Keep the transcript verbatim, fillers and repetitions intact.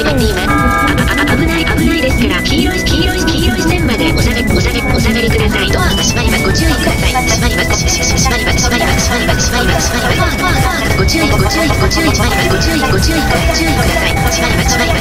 い待って今あ危ない危ないですから黄色い黄色い黄色い線までお下がりお下がりお下がりください。ドアが閉まります。ご注意ください。閉まります閉まります閉まります閉まります閉まります閉まりますご注意ご注意ご注意閉まります。ご注意ご注意ご注意ください。閉まります閉まります